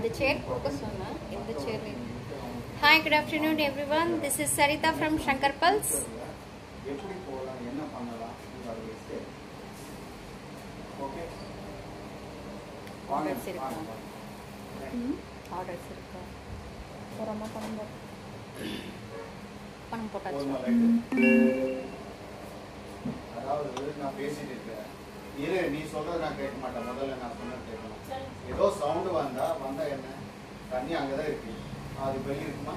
இந்த சேர் போக சொன்னா இந்த சேர். Hi, good afternoon everyone. This is Sarita from Shankar Pulse. எப்படி போலாம் என்ன பண்ணலாம் உங்களுக்கு ஓகே ஆர்டர்ஸ் இருக்கா? ஆர்டர்ஸ் இருக்கா? ஒரு அம்மா பணம் போட்டாச்சு. அதாவது நான் பேசிட்டு இருக்கேன். இரு நீ சொல்றது நான் கேட்க மாட்டேன். முதல்ல நான் சொன்னது கேட்கணும். ஏதோ சவுண்ட் வந்தா என்ன தண்ணி அங்கதான் இருக்கு. அது வெளியே இருக்குமா?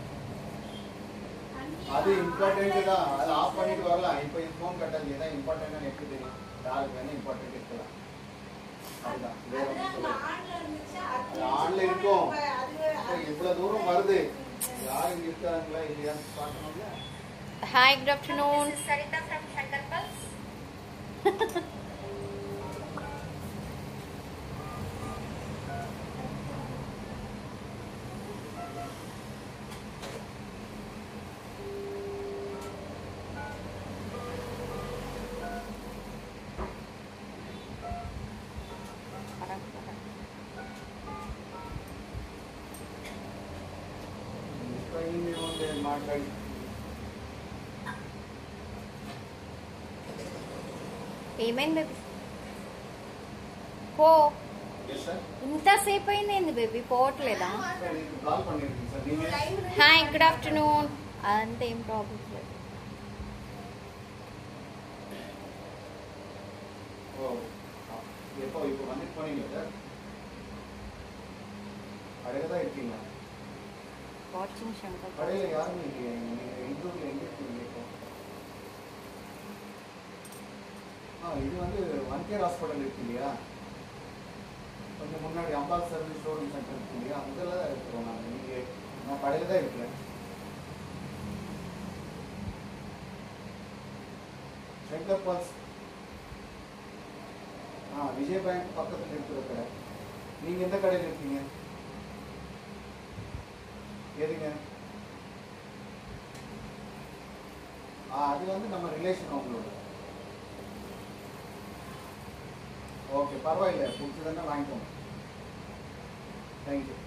அது இம்பார்ட்டன்ட் தான். அது ஆஃப் பண்ணிட்டு வரலாம். இப்போ இந்த ஃபோன் கட்டாது தான் இம்பார்ட்டன்ட் எப்படி தெரியும்? யாருக்கு வேணும் இம்பார்ட்டன்ட் இருக்கலாம். அதுதான் ஆன்ல இருக்கும். இவ்வளவு தூரம் வருது. யாரும் இருக்காங்களா இல்லையா பார்க்கணும்ல. Hi, good afternoon. This is Sarita from Shankar Pulse. ఏమైంది బేబీ? పో. ఇంతసేపు అయింది బేబీ, పోవట్లేదా? Hi good afternoon. అదంతా ఏం ప్రాబ్లం లేదు. வாட்சிங் சங்கர். இது வந்து ஒன் கேர் ஹாஸ்பிட்டல் இருக்கு இல்லையா, கொஞ்சம் முன்னாடி அம்பாள் சர்வீஸ் ஷோரூம் சென்டர் இருக்கு இல்லையா, அதில் தான் இருக்கிறோம். நான் கடையில் தான் இருக்கிறேன். ஷங்கர் பல்ஸ் விஜய் பேங்க் பக்கத்தில் இருக்கிற கடை. நீங்கள் எந்த கடையில் இருக்கீங்க? எதுங்க? அது வந்து நம்ம ரிலேஷன் அவங்களோட. ஓகே பரவாயில்ல, பிடிச்சதுன்னா வாங்கிக்கோங்க. தேங்க்யூ.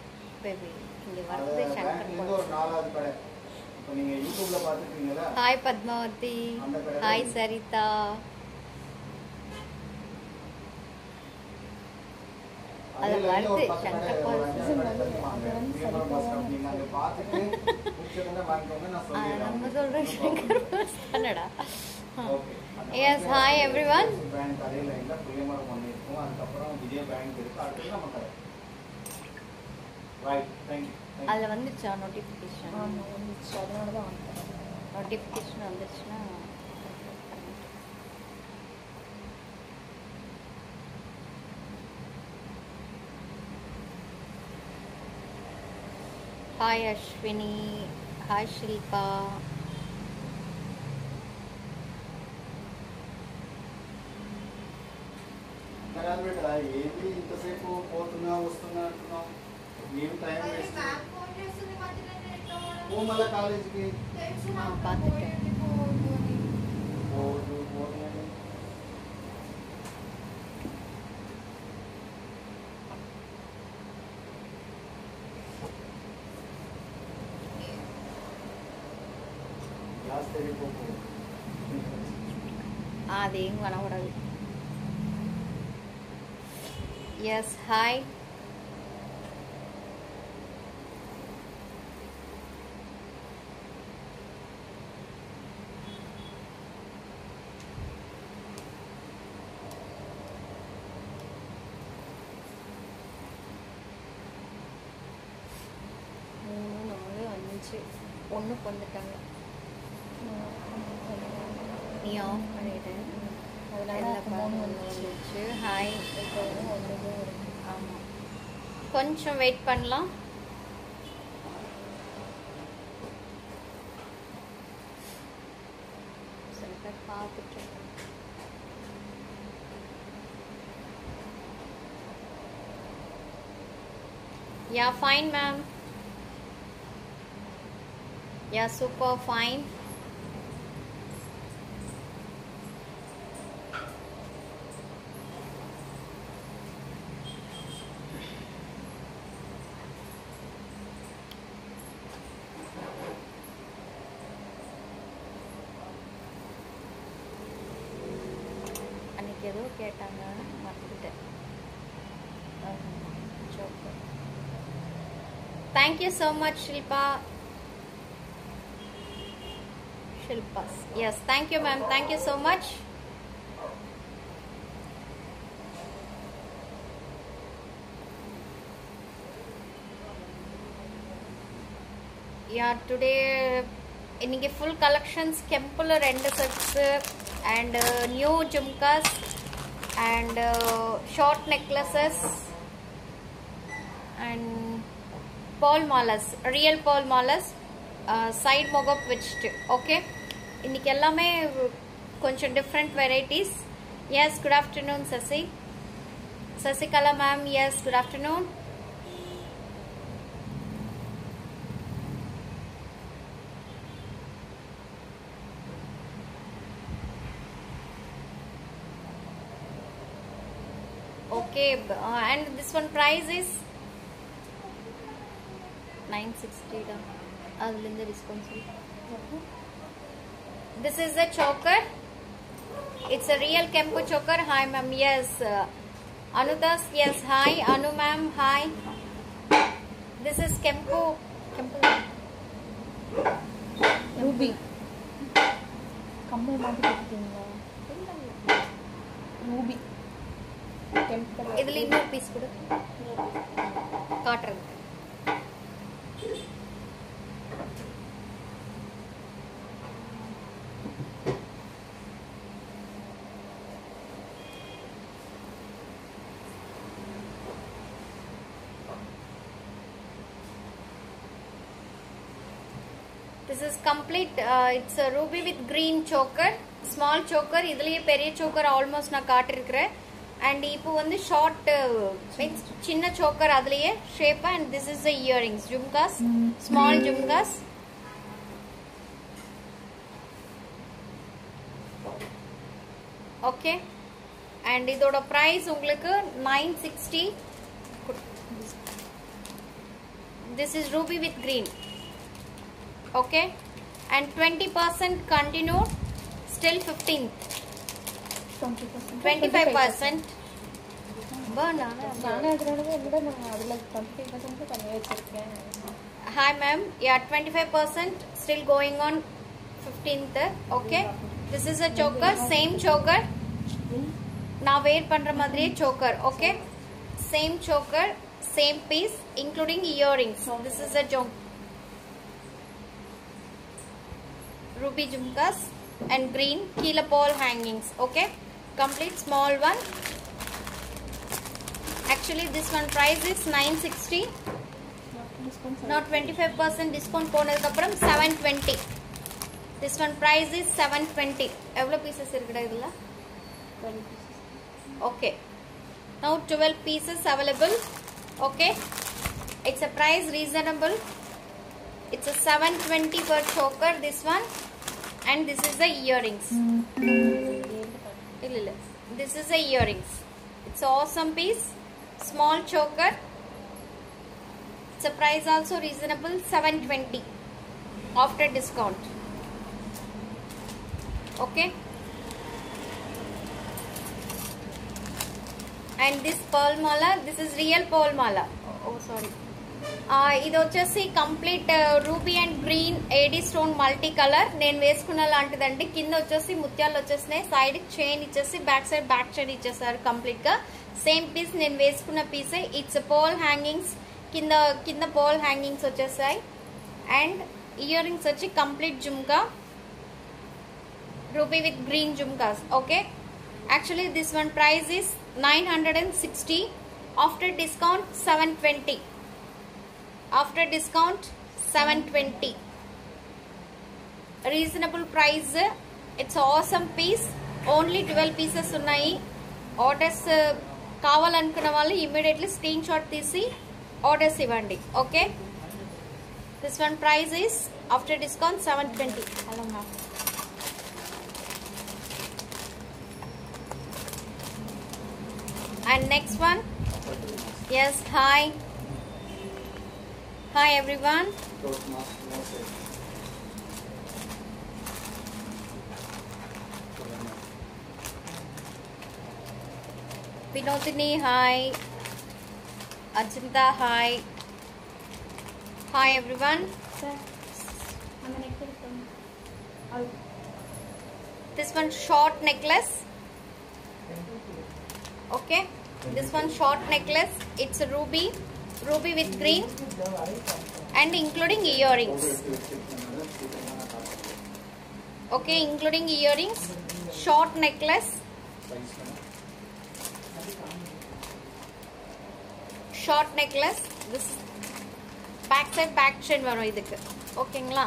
ஒரு 4வது கடை இப்போ நீங்கள் யூடியூப்ல பார்த்துருக்கீங்களா? ஹாய் பத்மாவதி. ஹாய் சரிதா. அது வருது சங்கர் பல்ஸ். நம்ம சொல்ற சங்கர் பல்ஸ் தானடா. Yes, hi everyone. அதில் வந்துச்சா நோட்டிஃபிகேஷன்? வந்துச்சு, அதனால தான் வந்துட்டேன். நோட்டிஃபிகேஷன் வந்துச்சுன்னா ஹாய் அஸ்வினி. ஹாய் ஷில்பா. ఏంటి ఇంతసేపు పోతున్నా వస్తున్నా అంటున్నాం? ఏం టైం వేస్ట్? మళ్ళీ కాలేజీకి అదేం కనబడదు. Yes, hi. ஒன்று வந்துட்டாங்க. நீ ஆஃப் பண்ணிட்டு ஹாய். ஆமாம், கொஞ்சம் வெயிட் பண்ணலாம். சில பேர் பார்த்துட்டு yeah fine ma'am. Yeah super fine. ஏதோ கேட்டாங்க மறந்துட்டேன். choker. Thank you so much, Shilpa. Shilpas. Yes, thank you, ma'am. Thank you so much. Yeah, today இன்னைக்கு full collections Kempula ரெண்டு sets and new jumkas and short necklaces and pearl malas, real pearl malas, side mogap witched. Okay, இன்னைக்கு எல்லாமே கொஞ்சம் different varieties. Yes, good afternoon, Sasikala ma'am. Yes, good afternoon. Okay, and this one price is 960 da. Adlinda discount. This is a choker. It's a real Kempo choker. Hi ma'am. Yes, Anudas. Yes, hi Anu ma'am. Hi. This is Kempo Ruby. கம்மல் மாதிரி கொடுத்தீங்களா? Ruby. இதுல இன்னொரு piece கொடு காட்டுறது. This is complete. It's a ruby with green choker, small choker. இதுலயே பெரிய choker almost நான் காட்டிருக்கிறேன். And இப்போ வந்து short means சின்ன choker அதுலயே shape. And this is the earrings, jumkas, small jumkas. Okay, and இதோட price உங்களுக்கு 960. This is ruby with green. Okay, and 20% continued, still 15th. 25%. Hi ma'am. Yeah, 25% still going on 15th. Okay, this is a choker, same choker. Now wear pandra madriye choker. Okay, same choker, same piece including earrings. This is a ruby jumkas and green keela pearl hangings. Okay, complete small one. Actually this one price is 960. Not 25% discount ponadukku appuram 720. This one price is 720. Evlo pieces irukda idilla? 12 pieces. Okay, now 12 pieces available. Okay, it's a price reasonable. It's a 720 per choker, this one. And this is the earrings. This is the earrings. It's awesome piece, small choker. It's a price also reasonable, 720 after discount. Okay, and this pearl mala, this is real pearl mala. Oh sorry, ఇది వచ్చేసి complete ruby and green AD stone multi colour నేను వేసుకున్న లాంటిదండి. కింద వచ్చేసి ముత్యాలు వచ్చేసినాయి, side chain ఇచ్చేసి బ్యాక్ చైన్ ఇచ్చేసారు కంప్లీట్ గా. సేమ్ పీస్ నేను వేసుకున్న పీసే. ఇట్స్ పర్ల్ హ్యాంగింగ్స్, కింద పర్ల్ హ్యాంగింగ్స్ వచ్చేసాయి. అండ్ ఇయర్ రింగ్స్ వచ్చి complete jhumka, ruby with green jhumkas. Okay, actually this one price is 960. After discount 720. After discount 720. Reasonable price. It's awesome piece. Only 12 pieces ఉన్నాయి. Orders కావాలనుకున్న వాళ్ళు immediately screenshot తీసి orders ఇవ్వండి. Okay, this one price is after discount 720. Hello ma'am. And next one. Yes, hi. Hi everyone. Vinodini, hi. Ajanta, hi. Hi everyone. This one short necklace. Okay. This one short necklace. It's a ruby with green and including earrings. Okay, including earrings. Short necklace. Short necklace. This back side back chain varum idukku. Okayங்களா?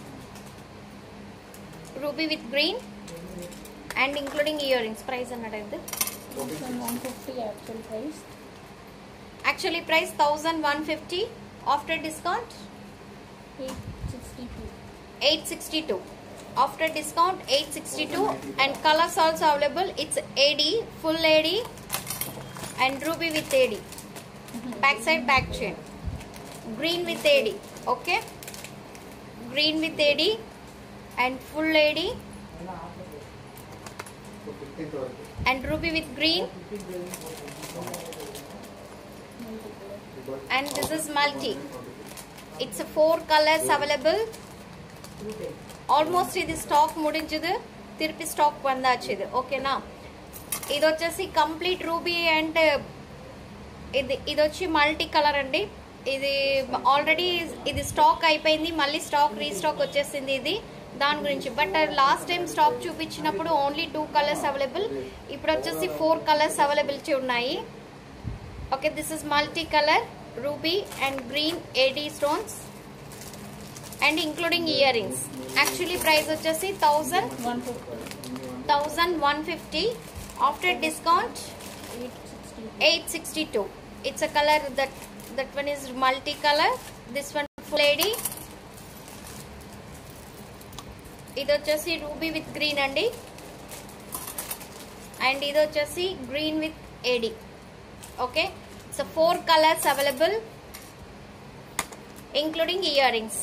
Ruby with green and including earrings. Price annada idu? 150 actual price. Actually price 1150 after discount 862. After discount 862 and colors also available. It's AD, full AD and ruby with AD. Back side back chain. Green with AD. Okay. Green with AD and full AD and ruby with green. And this is multi. It's a 4 colors available. Almost ఇది stock ముడించదు, తిరిపి stock వందాచిది. ఓకేనా? ఇది వచ్చేసి complete ruby and ఇది వచ్చి multi colour అండి. ఇది ఆల్రెడీ ఇది స్టాక్ అయిపోయింది, మళ్ళీ స్టాక్ రీస్టాక్ వచ్చేసింది ఇది దాని గురించి. బట్ లాస్ట్ టైం స్టాక్ చూపించినప్పుడు ఓన్లీ 2 కలర్స్ అవైలబుల్, ఇప్పుడు వచ్చేసి 4 కలర్స్ అవైలబిలిటీ ఉన్నాయి. Okay, this is multi colour ruby and green AD stones and including earrings. Actually price వచ్చేసి 1150 after discount 862. It's a color that one is multi color, this one full AD. ఇది వచ్చేసి ruby with green అండి and ఇది వచ్చేసి green with AD. Okay, so 4 colours available including earrings.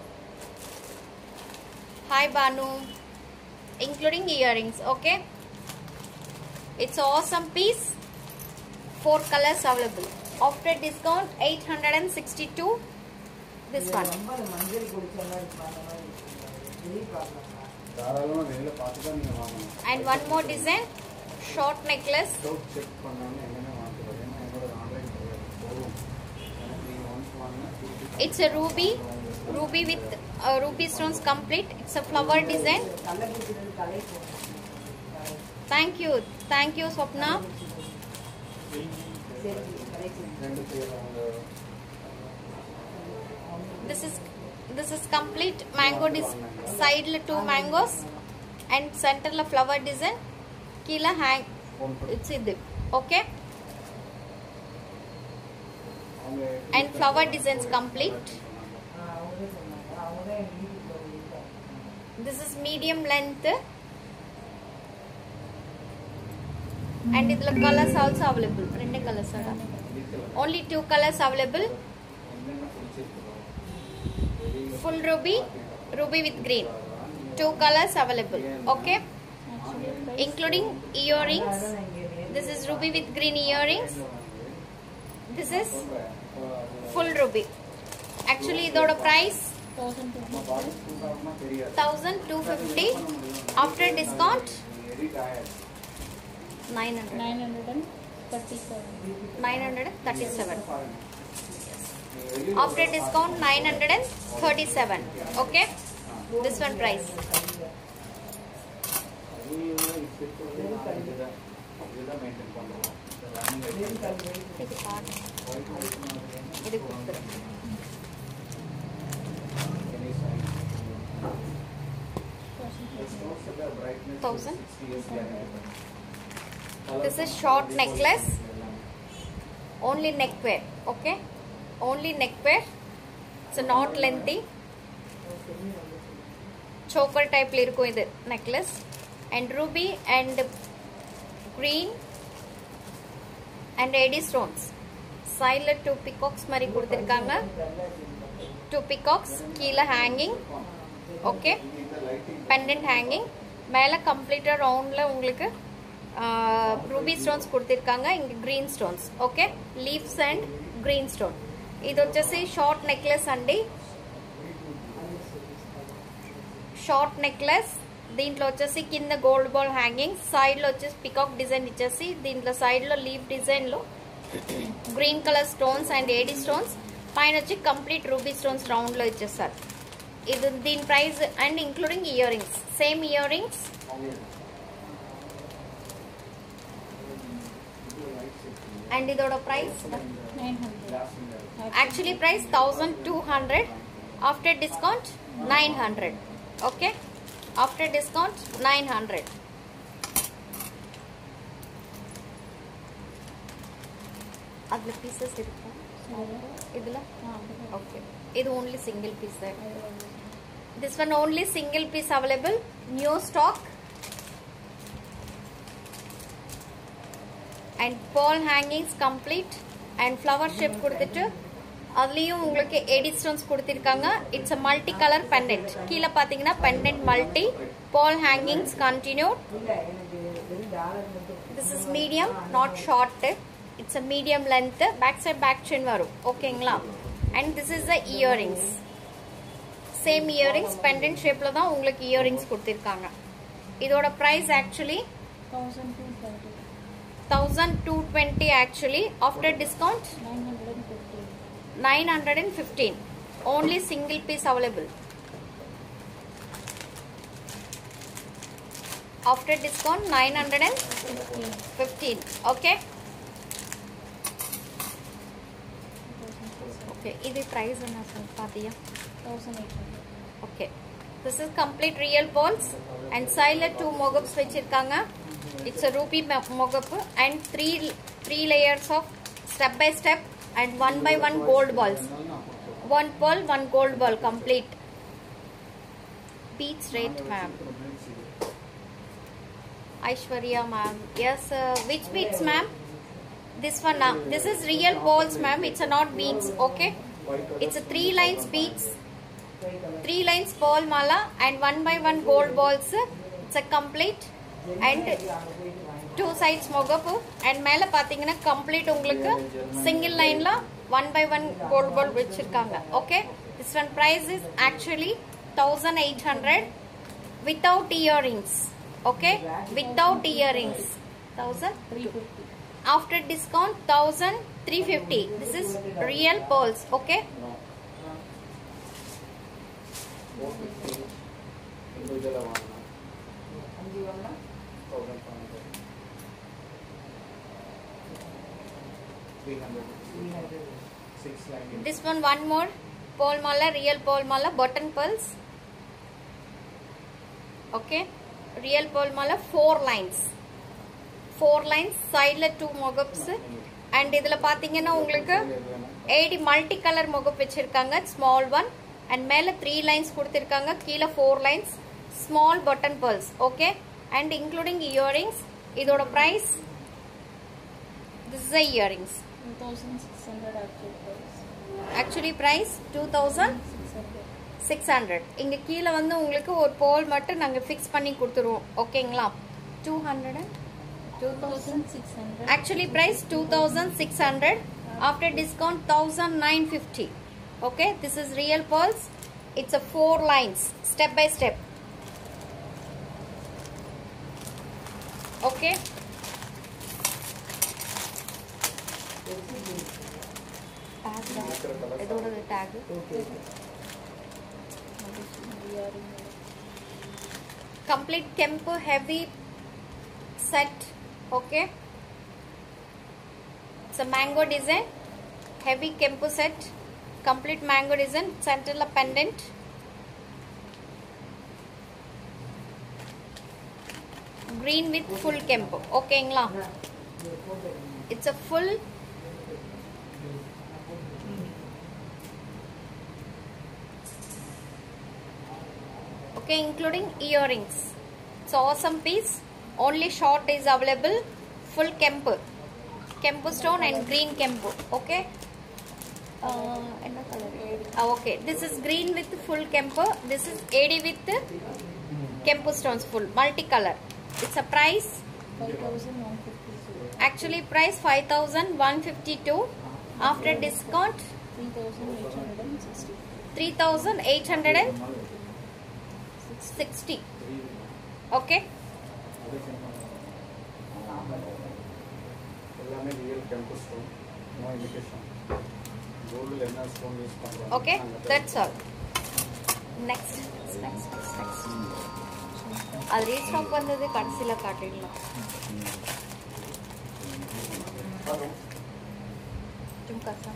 Hi Banu, including earrings. Okay, it's awesome piece. 4 colors available after discount 862. This one and one more design, short necklace. It's a ruby with ruby stones complete. It's a flower design. Thank you Swapna. This is complete mango side la 2 mangoes and center la flower design, kila hang it's it. Okay, and flower designs complete. This is medium length and idla colors also available. Rende colors ada, only 2 colors available. Full ruby with green, 2 colors available. Okay, including earrings. This is ruby with green earrings. This is full ruby. Actually idoda price 1250 after discount 937 after discount 937. Okay, this one price. This is short necklace, only neck wear. Okay, only neck wear. It's not lengthy. Choker type la irukum idu necklace and ruby and green and AD stones. Side la 2 peacocks mari kuduthirukanga, 2 peacocks keela hanging. Okay, pendant hanging. மேல கம்ப்ளீட்டா ரவுண்ட்ல உங்களுக்கு ruby stones కుడుతిర్కాంగ ఇంక green stones okay leaves and green stone ఇది వచ్చేసి short necklace అండి short necklace దీంట్లో వచ్చేసి కింద గోల్డ్ బాల్ హ్యాంగింగ్ సైడ్ లో వచ్చేసి పికాక్ డిజైన్ ఇచ్చేసి దీంట్లో సైడ్ లో లీవ్ డిజైన్ లో green colour stones and AD stones పైన వచ్చి కంప్లీట్ రూబీ స్టోన్స్ రౌండ్ లో ఇచ్చేస్తారు ఇది దీని price and including ear rings same ear rings and ఇదోడ price 900. actually price 1200 after discount 900 okay after discount 900 adla pieces irukka idla okay idu only single piece there this one only single piece available new stock and pearl hangings complete and flower shape கொடுத்துட்டு அதுலயும் உங்களுக்கு AD stones கொடுத்திருக்காங்க it's a multi color pendant கீழ பாத்தீங்கன்னா pendant multi pearl hangings continued this is medium not short it's a medium length back side back chain வரும் ஓகேங்களா and this is the earrings same earrings pendant shapeல தான் உங்களுக்கு earrings கொடுத்திருக்காங்க இதோட price actually 1220 actually after discount 915 only single piece available after discount 915 okay okay this price enna sir paathiya 1800. okay this is complete real balls and side la two mogups vechirukanga it's a rupee mogup and three layers of step by step and one by one gold balls one pearl one gold ball complete beads rate ma'am Aishwarya ma'am yes which beads ma'am this one now this is real balls ma'am it's a not beads okay it's a 3 lines beads 3 lines pearl mala and one by one gold balls it's a complete and two sides mogup and மேல பாத்தீங்கன்னா complete உங்களுக்கு single line la one by one gold ball வெச்சிருக்காங்க okay this one price is actually 1800 without earrings okay without earrings 1350 after discount 1350 this is real pearls okay this one more pearl mala real pearl mala button pearls okay real pearl mala 4 lines side la 2 mogups and idhula pathina ungalku 80 multi color mogup vechirukanga small one and mela 3 lines kuduthirukanga keela 4 lines small button pearls okay and including earrings idoda price this is the earrings 2600 actually price 2600 இங்க கீழ வந்து உங்களுக்கு ஒரு போல் மட்டும் நாங்க fix பண்ணி கொடுத்துருவோம் ஓகேங்களா 2600 actually price 2600 after discount 1950 okay this is real pearls it's a 4 lines step by step okay tag complete Kempu heavy set okay it's a mango design heavy Kempu set complete mango design center la pendant green with full Kempu okay ngla it's a full okay including earrings it's awesome piece only short is available full Kempu stone and green Kempu okay okay this is green with full Kempu this is AD with Kempu stones full multicolor it's a price 5,152. Actually price 5,152. After discount 3,860. 3,860. Okay. எல்லாமே real temple stone, no imitation. கோல்டில் என்ன stone use பண்ணுறோம்? Okay, that's all. Next. அது restock வந்தது கடைசியில் காட்டிடலாம். ஜும்காஸா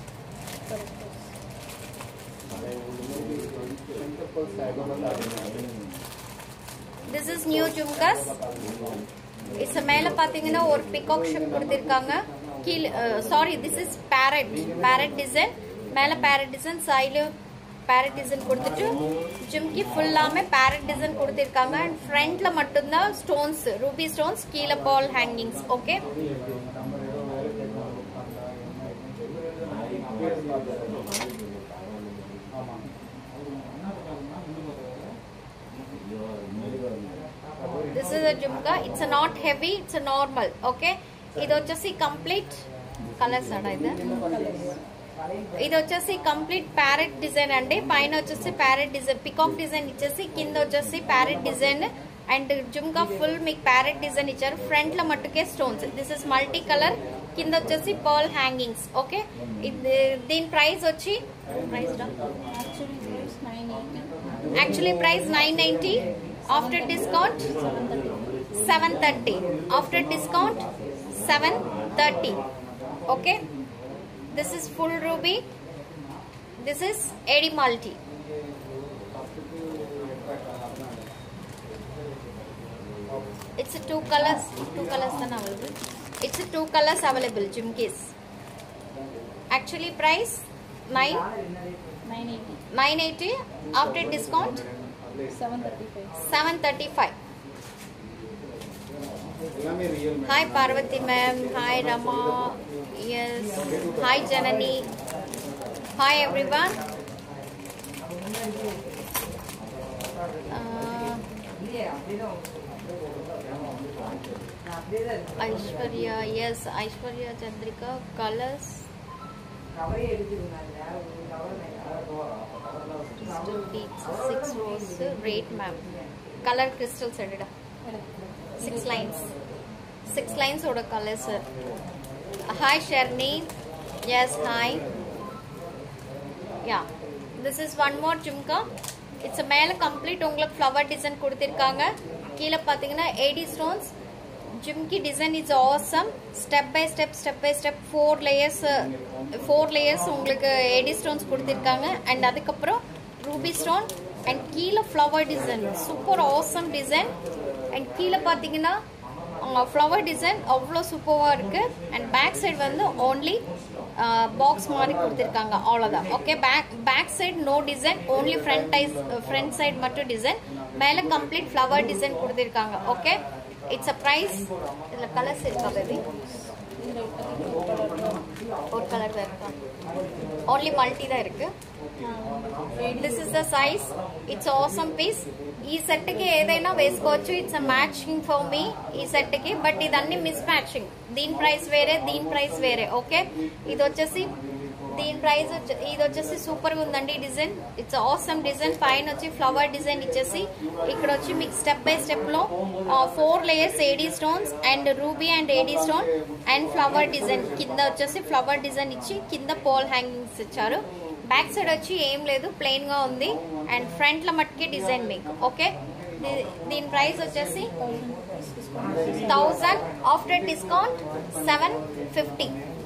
This is new jumkas. It's மேல பாத்தீங்கன்னா ஒரு பிகாக் ஷேப் கொடுத்திருக்காங்க. கீழ sorry, this is parrot design. மேல parrot design, சைடுல parrot design கொடுத்துட்டு ஜிம்கி ஃபுல்லாமே parrot design கொடுத்திருக்காங்க. and ஃப்ரண்ட்ல மட்டும் தான் ஸ்டோன்ஸ், ரூபி ஸ்டோன்ஸ், கீழ ball hangings. Okay. This is a jumka. It's a not heavy. It's a normal. Okay. ఇది వచ్చేసి కంప్లీట్ కలర్స్ అడా ఇది వచ్చేసి కంప్లీట్ ప్యారెట్ డిజైన్ అండి. పైన వచ్చేసి ప్యారెట్ డిజైన్, పికాక్ డిజైన్ ఇచ్చేసి కింద వచ్చేసి parrot design and jhumka full మీకు ప్యారెట్ డిజైన్ ఇచ్చారు. ఫ్రంట్ లో మట్టుకే స్టోన్స్. This is multi colour. కింద వచ్చేసి పర్ల్ హ్యాంగింగ్స్. ఓకే. దీని ప్రైస్ వచ్చి actually price 990. After discount 730. After discount 730. Okay. This is full ruby. This is AD multi. It's a two colors then available. It's a two colors available jumkis. Actually price 980. After discount 735. Hi Parvati ma'am. Hi Rama. Yes. Hi Janani. Hi everyone. Aishwarya. Yes, Aishwarya Chandrika. Colors. Crystal beads, 6 rows, rate ma'am. Color crystals edida. 6 lines. 6 lines oda color sir. Hi Sharni. Yes, hi. Yeah. This is one more jumka. It's a male complete உங்களுக்கு flower design கொடுத்திருக்காங்க. கீழ பாத்தீங்கன்னா 80 stones. Jumki design is awesome. Step by step 4 layers உங்களுக்கு 80 stones கொடுத்திருக்காங்க. and அதுக்கப்புறம் ruby stone and கீழ flower design. super awesome design. and கீழ பாத்தீங்கன்னா flower design அவ்வளோ சூப்பரா இருக்கு. and back side வந்து only box மாதிரி கொடுத்திருக்காங்க. அவ்வளவுதான். okay. back side no design, only front side மட்டும் design. மேல complete flower design கொடுத்திருக்காங்க. okay. It's a price. இதுல கலர்ஸ் இருக்கா பேபி? ஒரு கலர் தான் இருக்கா? only multi தான் இருக்கு. This is the size. It's awesome piece. ఈ సెట్ కి ఏదైనా వేసుకోవచ్చు. It's a matching for me ఈ సెట్ కి. బట్ ఇదన్నీ మిస్ మ్యాచింగ్. దీని ప్రైస్ వేరే, దీని ప్రైస్ వేరే. ఓకే. ఇది వచ్చేసి దీని ప్రైస్ ఇది వచ్చేసి సూపర్ గా ఉందండి డిజైన్. It's awesome design. పైన వచ్చి ఫ్లవర్ డిజైన్ ఇచ్చేసి ఇక్కడ వచ్చి మీకు స్టెప్ బై స్టెప్ లో 4 layers AD stones and ruby and AD stone and flower design. కింద వచ్చేసి ఫ్లవర్ డిజైన్ ఇచ్చి కింద పోల్ హ్యాంగింగ్స్ ఇచ్చారు. బ్యాక్ సైడ్ వచ్చి ఏం లేదు, ప్లెయిన్ గా ఉంది. అండ్ ఫ్రంట్ లో మట్టుకే డిజైన్ మీకు. ఓకే. దీని ప్రైస్ వచ్చేసి 1000. After discount 750.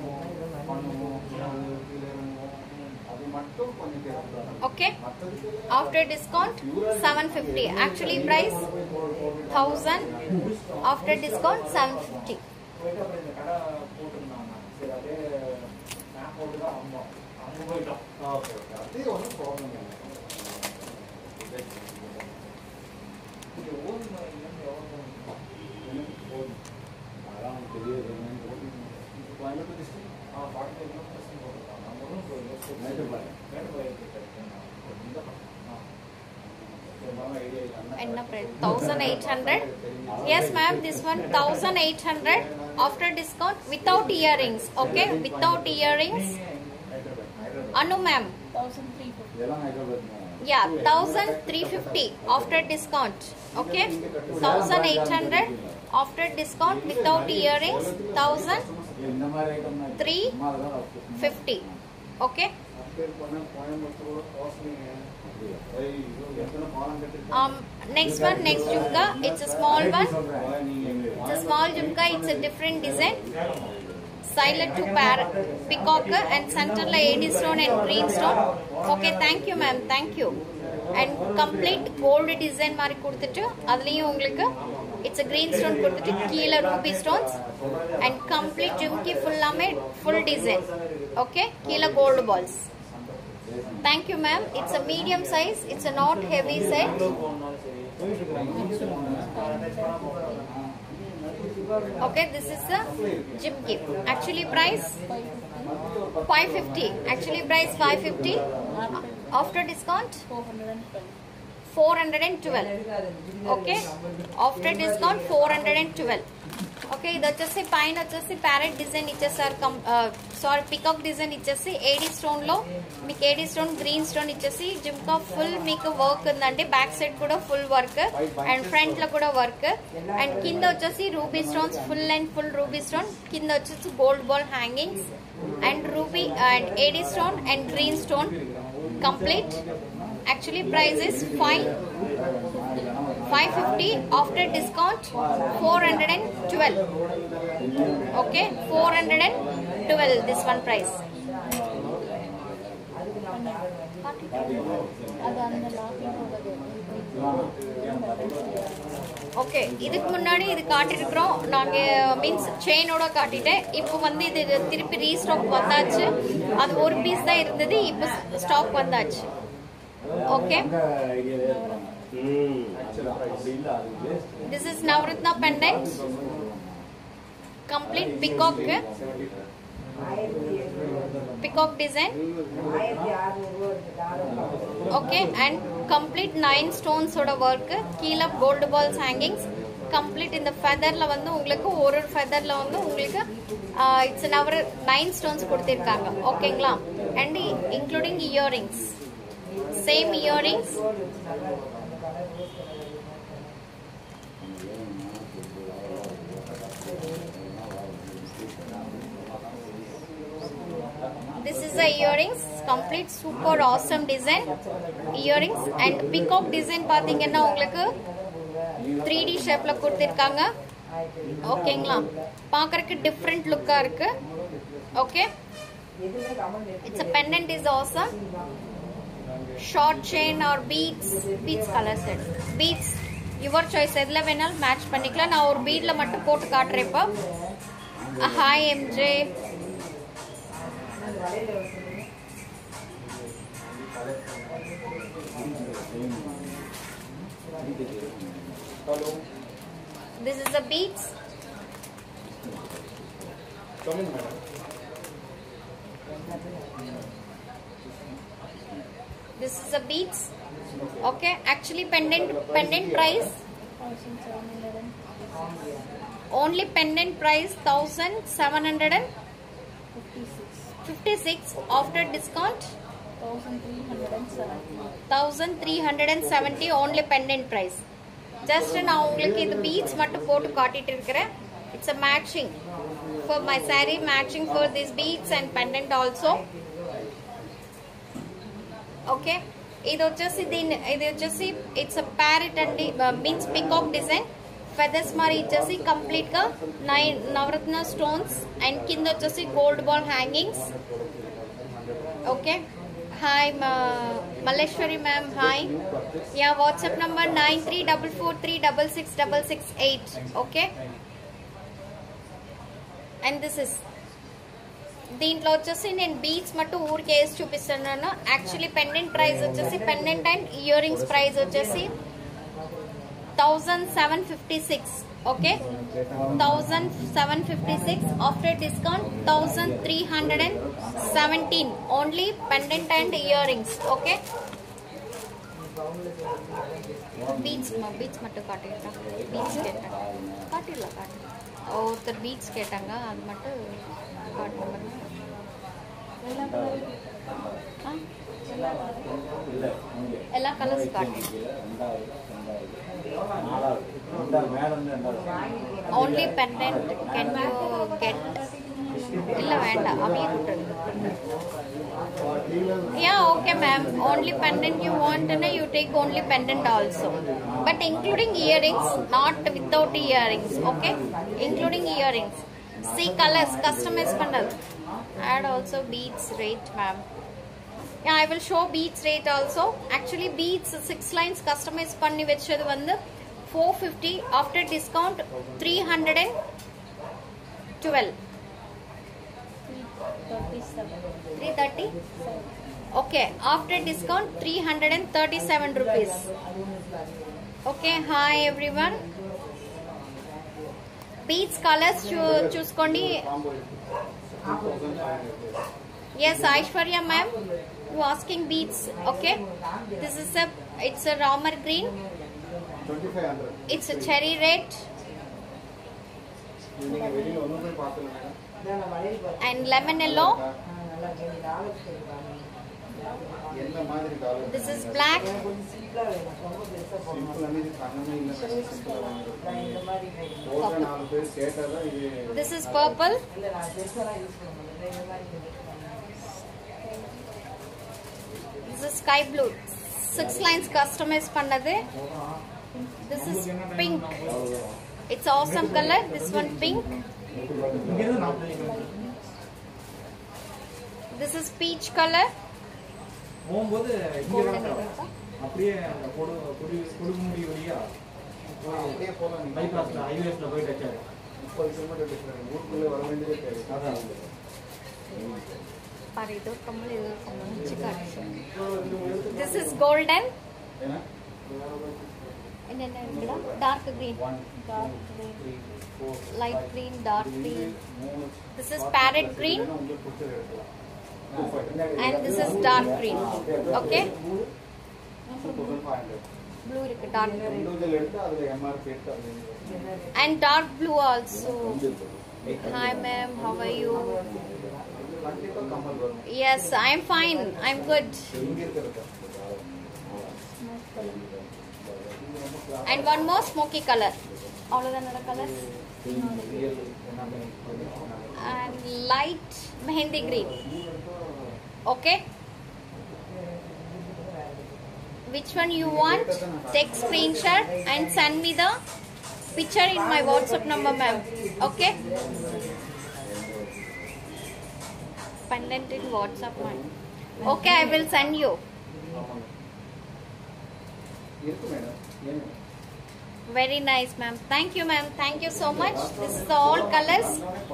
okay. after discount 750. actually price 1000. after discount 750. Idea enna price 1800. Yes ma'am, this one 1800 after discount without earrings. Okay, without earrings. Anu ma'am, 1350. yeah, 1350 after discount. Okay, 1800 after discount without earrings, 1350. Okay. Next one, next jhumka. It's a small one. It's a small jhumka. It's a different design. Silent to peacock and center la AD stone and green stone. Okay, thank you ma'am, thank you. And complete gold design mari kodutittu adliyum ungalku it's a green stone kodutittu keela ruby stones and complete jhumki full design. Okay, keela gold balls. Thank you ma'am. It's a medium size, it's a not heavy set. Okay, this is a jhumki. Actually price 550. Actually price 550. After discount 412. Okay, after discount 412. Okay, ఇది వచ్చేసి పైన వచ్చేసి parrot design ఇచ్చేసారు. Sorry, peacock design ఇచ్చేసి AD stone లో మీకు AD stone green stone ఇచ్చేసి jhumka full మీకు వర్క్ ఉందండి. బ్యాక్ సైడ్ కూడా ఫుల్ వర్క్ అండ్ ఫ్రంట్ లో కూడా వర్క్ అండ్ కింద వచ్చేసి ruby stones full and full ruby stone. కింద వచ్చేసి gold ball hangings and ruby and AD stone and green stone complete. Actually price is 550 after discount 412. Okay, 412 this one price. Okay, இதுக்கு முன்னாடி இது காட்டிருக்கிறோம் நாங்கள், means செயினோட காட்டிட்டேன். இப்போ வந்து இது திருப்பி ரீஸ்டாக் வந்தாச்சு. அது ஒரு பீஸ் தான் இருந்தது, இப்போ ஸ்டாக் வந்தாச்சு. Okay, this is Navratna pendant, complete peacock design. Okay, and complete 9 stones oda work, keela gold balls hangings, complete in the feather la vandu ungalku ஒரு feather la vandu ungalku it's another 9 stones கொடுத்திருக்காங்க. ஓகேங்களா, and including earrings, same earrings. This is the earrings, complete super awesome design earrings and peacock design பாத்தீங்கன்னா உங்களுக்கு 3D ஷேப்ல கொடுத்திருக்காங்க. ஓகேங்களா, பார்க்கறதுக்கு different லுக்கா இருக்கு. Okay, it's a pendant is awesome. Short chain or beads color set, beads your choice, எதுல வேணாலும் மேட்ச் பண்ணிக்கலாம். நான் ஒரு பீட்ல மட்டும் போட்டு காட்டுறேன். இப்போ hi MJ, this is the beads. Come in, madam. This is the beads. Okay, actually pendant price only pendant price 1756 after discount 1370 only pendant price. Just நான் உங்களுக்கு இந்த beads மட்டும் போட்டு காட்டிட்டு இருக்கேன். It's a matching for my saree, matching for these beads and pendant also. Okay, ఇది వచ్చేసి it's a parrot and means peacock design. feathers మరి ఇచ్చేసి కంప్లీట్ గా 9 నవరత్న స్టోన్స్ అండ్ కింద వచ్చేసి gold ball hangings. Okay, hi Malleswari ma'am, hi. Yeah, WhatsApp number 9344366668. Okay, and this is దీంట్లో వచ్చేసి నేను బీడ్స్ మట్టు ఊరికి వేసి చూపిస్తున్నాను. యాక్చువల్లీ పెండెంట్ ప్రైస్ వచ్చేసి pendant and year rings price వచ్చేసి 1756. Okay, 1756 after discount 1317 only pendant and year rings. Okay, beads மட்டும் காட்டிட்டா பீட்ஸ் கேட்டாங்க காட்டிடலாம் ஒருத்தர் பீட்ஸ் கேட்டாங்க அது மட்டும் காட்டணும் எல்லா கலர்ஸ் காட்டுங்க only pendant can you get இல்ல வேண்டாம் அப்படியே விட்டுருங்க yeah okay ma'am only pendant you want and you take only pendant also but including earrings not without earrings okay including earrings see colors customize பண்ணது add also beads rate ma'am yeah I will show beads rate also actually beads 6 lines customize பண்ணி வெச்சது வந்து 450 after discount 312 330 okay after discount 337 rupees okay hi everyone beads colors choose kondi yes Aishwarya ma'am you asking beads okay this is it's a ramar green 2500 it's a cherry red and lemon yellow this is black this is purple this is sky blue 6 lines customize பண்ணது this is pink it's awesome color this one pink this is peach color அப்படியே அந்த கொடுமுடி வழியா அப்படியே போலாம் பைபாஸ்ல ஹைவேஸ்ல போய் டச்சாரு 30 kilometre difference ஊருக்குள்ள வர வேண்டியதே தெரியல அதான் பாரு இது கம்மல் இது கம்மல் சிக்காடு this is golden ஏனா என்னென்ன இருக்குடா dark green light green dark green this is parrot green and this is dark green okay 2500 blue irukku dark green individual எடுத்து அதுல MRP எடுத்து அது and dark blue also hi ma'am how are you கண்டிப்பா கம்மல் வரும் yes I am fine I am good இங்க இருக்குறது and one more smoky color avladana colors and light mehendi green okay which one you want take screenshot and send me the picture in my WhatsApp number ma'am okay pendant in WhatsApp ma'am okay I will send you இருக்கு madam very nice ma'am thank you so much this is all colors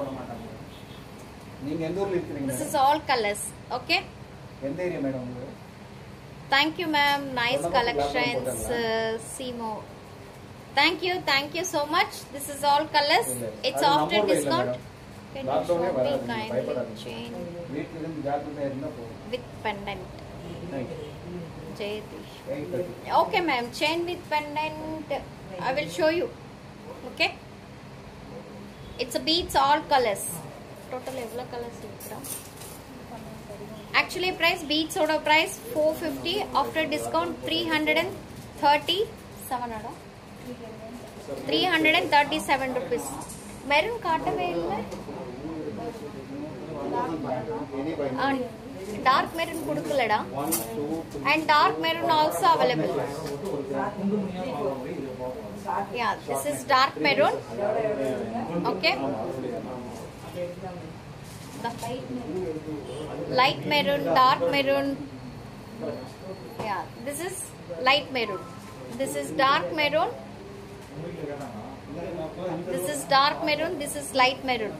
நீங்க எந்த ஊர்ல இருக்கீங்க this is all colors okay எந்த area madam உங்களுக்கு thank you ma'am nice collections Simo thank you so much this is all colors it's after discount can you show me kindly chain வீட்ல இருந்து ஜாக்கிரதையா இருந்தா போதும் with pendant Jayadish 830 okay ma'am chain with pendant I will show you okay it's a beads all colors total evla colors irukra actually price beads oda price 450 after discount 337 oda 337 rupees maroon kaatave illa dark maroon kudukalada and dark maroon also available yeah this is dark maroon okay the light maroon dark maroon yeah this is light maroon this is dark maroon this is dark maroon this is light maroon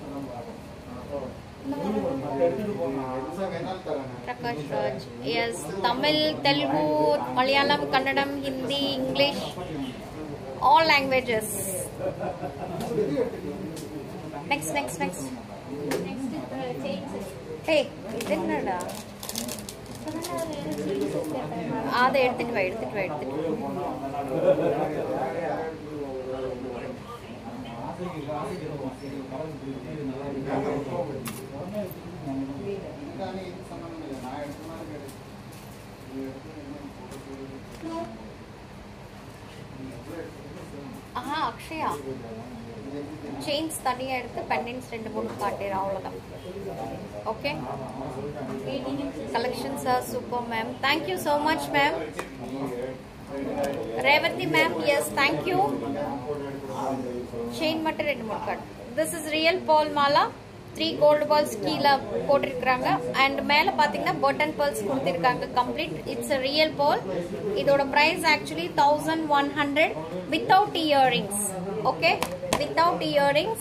Prakash Raj yes Tamil Telugu Malayalam Kannadam Hindi English all languages next hey idennada அதை எடுத்துட்டு வா. Akshaya chains தனியா எடுத்து பெண்டன்ஸ் 2-3 காட்டுறேன், அவ்வளவுதான். Okay, collections are super ma'am. Thank you so much மேம். Revathi ma'am, yes thank you. Chain மட்டும் 2-3 காட்டு. This is real ball mala. 3 gold balls கீழே போட்டிருக்காங்க. அண்ட் மேலே பார்த்தீங்கன்னா பட்டன் பால்ஸ் கொடுத்துருக்காங்க கம்ப்ளீட். It's real ball. இதோட price actually 1100 without earrings. Okay, without earrings.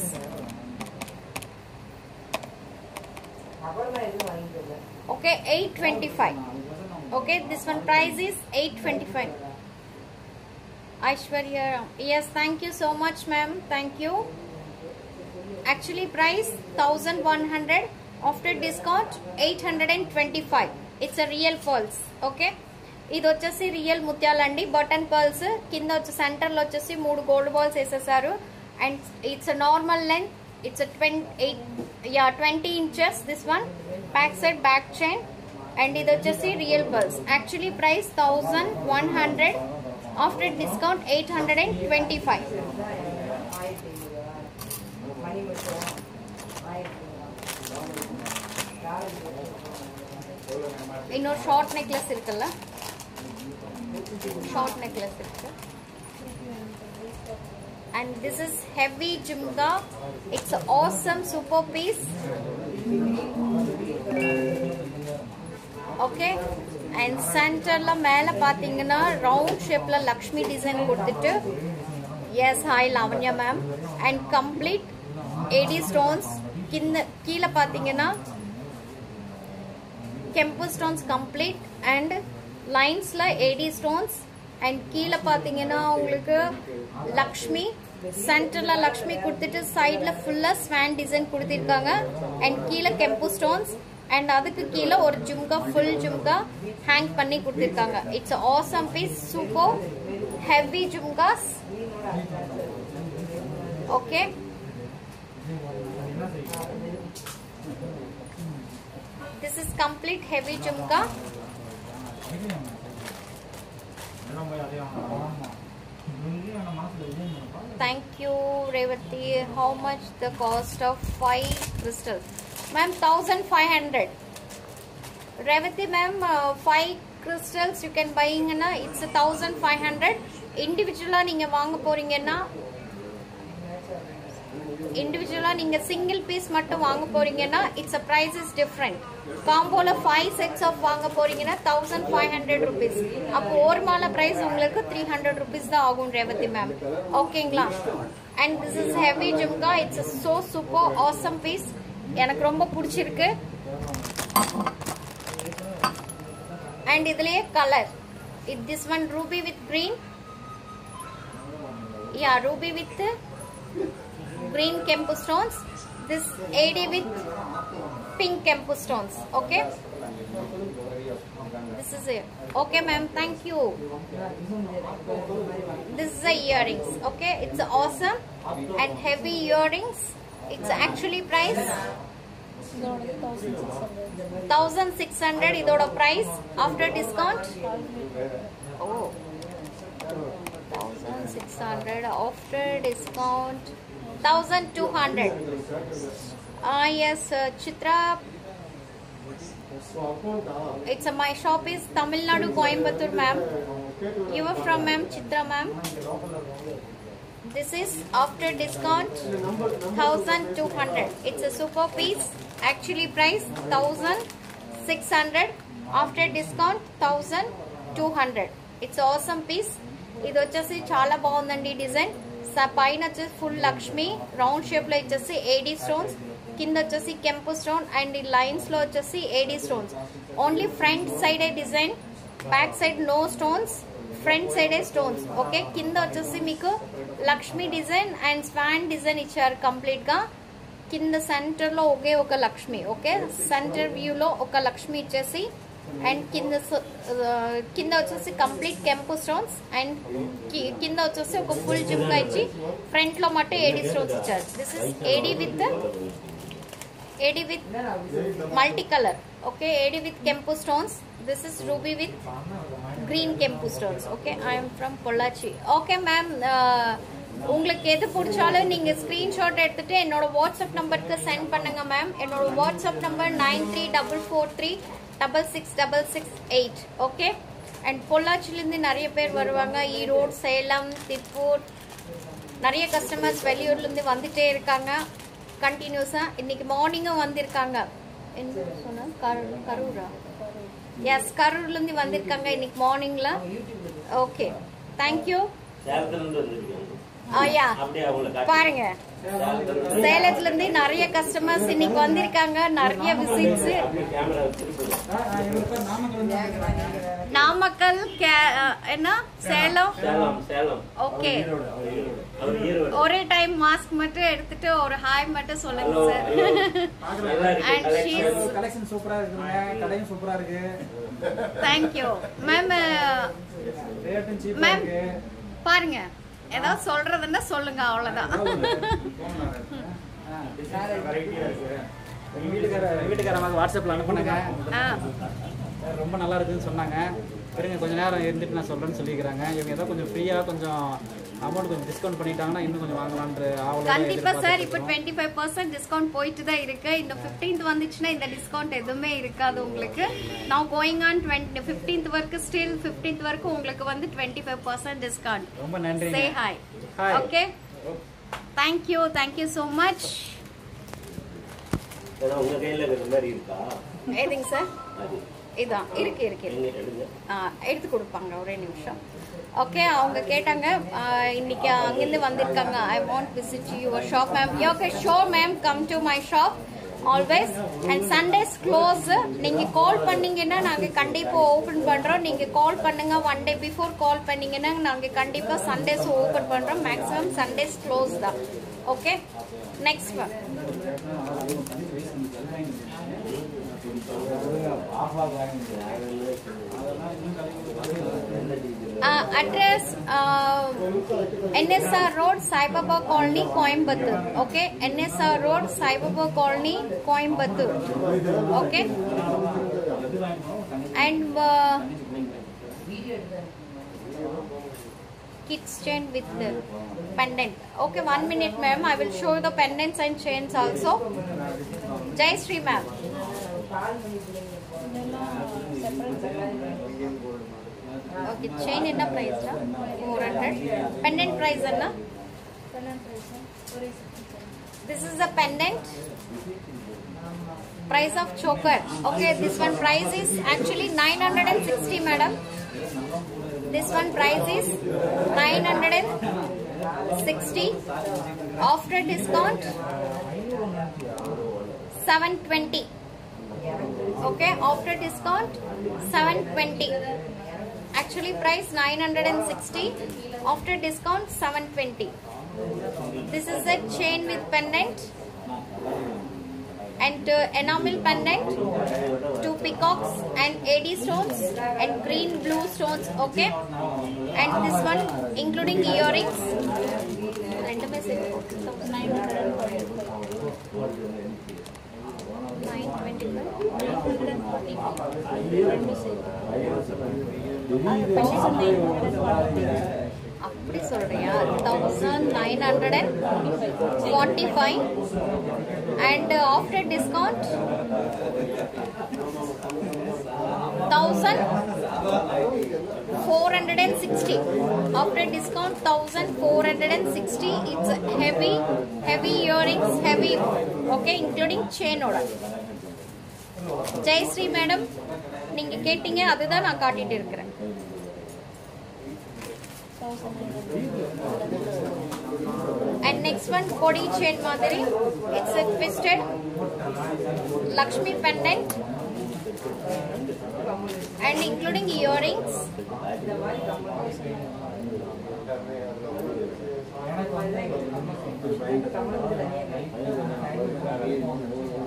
Okay, 825. Okay, this one price is 825. Aishwarya, yes, thank you so much ma'am. Thank you. Actually price 1100, after discount 825. It's a real pearls. Okay, ఇది వచ్చేసి real ముత్యాలండి. Button pearls కింద వచ్చి centre లో వచ్చేసి 3 gold balls వేసేసారు. And it's a normal length. It's a 20 inches. This one back side back chain. And ఇది వచ్చేసి real pearls. Actually price 1100, after discount 825. இன்னொரு ஷார்ட் நெக்லஸ் இருக்குல்ல, short necklace irukku. And this is heavy jhumka. It's an awesome super piece. Okay, and center la mela pathina round shape la Lakshmi design kodutittu. Yes, hi Lavanya ma'am. And complete AD stones. Keela pathina Kempu stones complete, and lines la AD stones. And கீழ பாத்தீங்கன்னா உங்களுக்கு லக்ஷ்மி, சென்டர்ல லக்ஷ்மி கொடுத்துட்டு சைடுல ஃபுல்லா Swan design கொடுத்திருக்காங்க. And கீழ கெம்பு stones, and அதுக்கு கீழ ஒரு ஜும்கா, ஃபுல் ஜும்கா ஹேங் பண்ணி கொடுத்திருக்காங்க. It's awesome piece, super heavy jhumkas. Okay, this is complete heavy jhumka. Thank you Revati. How much the cost of 5 crystals? Ma'am, 1500. Revati ma'am, 5 crystals you can buying na, it's 1500. Individually நீங்க வாங்க போறீங்கன்னா, individually நீங்க single piece மட்டும் வாங்க போறீங்கன்னா its a price is different. காம்போல 5 sets of வாங்க போறீங்கன்னா 1500 rupees. அப்போ ஒரு மாலை price உங்களுக்கு 300 rupees தான் ஆகும் ரேவதி மேம். ஓகேங்களா? And this is heavy jhumka. It's a so super awesome piece. எனக்கு ரொம்ப பிடிச்சிருக்கு. And இதுலயே color. This one ruby with green. Yeah, ruby with green kempu stones. This AD with pink kempu stones. Okay, this is it. Okay ma'am, thank you. This is the earrings. Okay, it's awesome and heavy earrings. It's actually price 1600. idoda price after discount, oh, 1600 after discount 1200. Yes, Chitra. It's my shop is Tamil Nadu, Coimbatore ma'am. You are from ma'am Chitra ma'am. This is after discount 1200. It's a super piece. Actually price 1600. After discount 1200. It's an awesome piece. ఇది వచ్చేసి చాలా బాగుందండి design. పైన వచ్చేసి full Lakshmi round shape లో వచ్చేసి AD stones, కింద వచ్చేసి కెంపు స్టోన్, అండ్ ఈ లైన్స్ లో వచ్చేసి AD stones. Only front side design, back side no stones, front side stones. Okay, కింద వచ్చేసి మీకు Lakshmi design and swan design ఇచ్చారు కంప్లీట్ గా. కింద సెంటర్ లో ఒకే ఒక లక్ష్మి. ఓకే, సెంటర్ వ్యూ లో ఒక లక్ష్మి ఇచ్చేసి అండ్ కింద వచ్చేసి కంప్లీట్ కెంపు స్టోన్స్ అండ్ కింద వచ్చేసి ఒక ఫుల్ జిమ్కా ఇచ్చి ఫ్రంట్ లో మట్టు ఏడీ స్టోన్స్ ఇచ్చారు. This is AD with multi colour. Okay, AD with కెంపు stones. This is ruby with green kempu stones. Okay, I am from Pollachi. Okay ma'am, உங்களுக்கு எது பிடிச்சாலும் நீங்க ஸ்கிரீன்ஷாட் எடுத்துட்டு என்னோட வாட்ஸ்அப் நம்பருக்கு சென்ட் பண்ணுங்க மேம். என்னோட வாட்ஸ்அப் நம்பர் 9344366668. ஓகே, அண்ட் பொள்ளாச்சிலேருந்து நிறைய பேர் வருவாங்க. ஈரோடு, சேலம், திருப்பூர், நிறைய கஸ்டமர்ஸ் வெளியூர்லேருந்து வந்துட்டே இருக்காங்க கண்டினியூஸா. இன்னைக்கு மார்னிங்கும் வந்திருக்காங்க. என்ன சொன்னா கரூரா? எஸ், கரூர்ல இருந்து வந்திருக்காங்க இன்னைக்கு மார்னிங்ல. Okay, thank you. பாருங்க, சேலத்துல இருந்து நிறைய கஸ்டமர்ஸ் இன்னைக்கு வந்திருக்காங்க, நிறைய விசிட்ஸ். நாமக்கல், என்ன சேலம். ஓகே, ஒரே டைம் மாஸ்க் மட்டும் எடுத்துட்டு ஒரு ஹாய் மட்டும் சொல்லுங்க சார். அண்ட் ஷீஸ் கலெக்ஷன் சூப்பரா இருக்குங்க, கடையும் சூப்பரா இருக்கு. Thank you ma'am. மேம் பாருங்க, ஏதாவது சொல்றதுன்னா சொல்லுங்க, அவ்வளவுதான். வீட்டுக்காரமாக வாட்ஸ்அப்ல அனுப்புனாங்க, ரொம்ப நல்லா இருக்குன்னு சொன்னாங்க. இருங்க கொஞ்ச நேரம் இருந்துட்டு நான் சொல்றேன்னு சொல்லிக்கிறாங்க. இவங்க ஏதோ கொஞ்சம் ஃப்ரீயா கொஞ்சம் அமௌண்ட் கொஞ்சம் டிஸ்கவுண்ட் பண்ணிட்டாங்கன்னா இன்னும் கொஞ்சம் வாங்கலாம்ன்ற ஆவலோட. கண்டிப்பா சார், இப்போ 25% டிஸ்கவுண்ட் போயிட்டு தான் இருக்கு. இந்த 15th வந்துச்சுன்னா இந்த டிஸ்கவுண்ட் எதுவுமே இருக்காது உங்களுக்கு. now going on 15th வரைக்கும், ஸ்டில் 15th வரைக்கும் உங்களுக்கு வந்து 25% டிஸ்கவுண்ட். ரொம்ப நன்றி. say hi. okay, thank you so much. உங்க கையில இந்த மாதிரி இருக்கா? ஏதிங்க சார்? இதான் இருக்கு. எடுத்து கொடுப்பாங்க, ஒரே நிமிஷம். ஓகே, அவங்க கேட்டாங்க இன்னைக்கு அங்கிருந்து வந்திருக்காங்க. I want visit your shop ma'am. Okay, sure ma'am, come to my shop always. And Sundays close. நீங்க கால் பண்ணீங்கன்னா நாங்க கண்டிப்பா ஓபன் பண்றோம். நீங்க கால் பண்ணுங்க, 1 day பிஃபோர் கால் பண்ணீங்கன்னா நாங்க கண்டிப்பா சண்டேஸ் ஓபன் பண்றோம். மேக்ஸிமம் சண்டேஸ் க்ளோஸ் தான். Okay, next one. Address NSR Road, Sai Baba Colony, Coimbatore. Okay, NSR Road, Sai Baba Colony, Coimbatore. Okay, and kids chain with the pendant. Okay, 1 minute ma'am, I will show the pendants and chains also. Jai Shri ma'am. Okay, chain enna price la? 400. Pendant price enna? This is the pendant. Price of choker. Okay, this one price is actually 960 madam. This one price is 960. After discount 720. Okay, after discount 720. Actually price 960. After discount 720. This is a chain with pendant and enamel pendant, 2 peacocks and AD stones and green blue stones. Okay, and this one including earrings. 925. அப்படி சொல்றியா? 1945 and after discount 1460. After discount 1460. It's heavy earrings, heavy. Okay, including chain order. Jai Shri madam, நீங்க கேட்டீங்க, அதுதான் நான் காட்டிட்டு இருக்கிறேன். And next one, body chain madari. It's a twisted Lakshmi pendant and including earrings.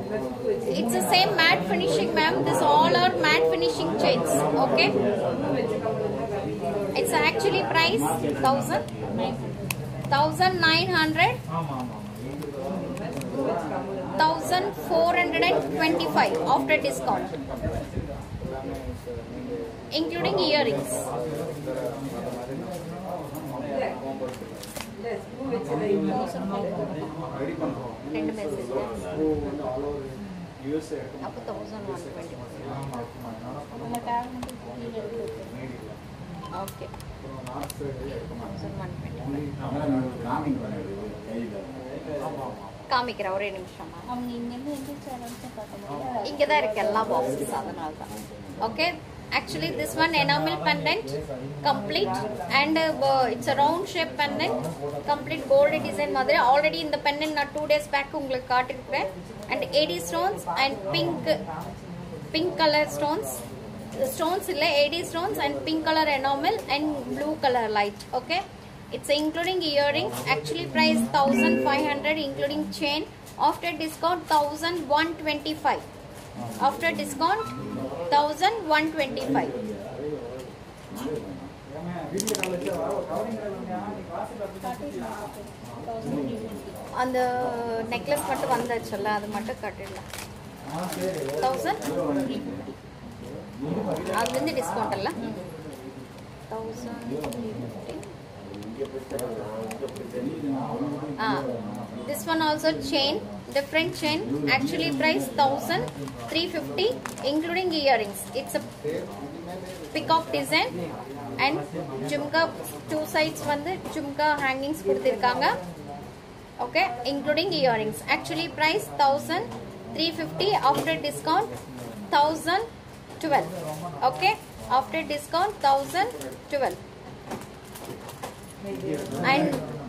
It's the same matte finishing, ma'am. This all are matte finishing chains. Okay. It's actually price 1,900, 1,425 after discount, including earrings. ரெண்டு message அப்போ 1,125. Okay, 1,125 காமிக்கிறேன். ஒரே நிமிஷமா. அவங்க இங்கேருந்து எந்திரிச்சு ஆரம்பிச்சு பார்க்க முடியாது. இங்கே தான் இருக்கு எல்லா பாக்ஸஸ், அதனால தான். Okay, actually this one enamel pendant complete, and it's a round shape pendant, complete gold design மாதிரி. already இந்த pendant நான் 2 days back உங்களுக்கு காட்டிருக்கேன். and 80 stones and pink color stones இல்ல 80 stones and pink color enamel and blue color light. okay, it's including earrings. actually price 1,500 including chain. after discount 1,125. after discount 1,125. அந்த necklace மட்டும் வந்தாச்சுல்ல, அது மட்டும் கட்டிடலாம். 1,000 அதுலேருந்து discount இல்லை. 1,050. This one also chain, different chain. actually price 1,350 including earrings. it's a peacock design and jhumka, two sides வந்து jhumka hangings கொடுத்திருக்காங்க. okay, including earrings. actually price 1,350. after discount 1,012. okay, after discount 1,012. and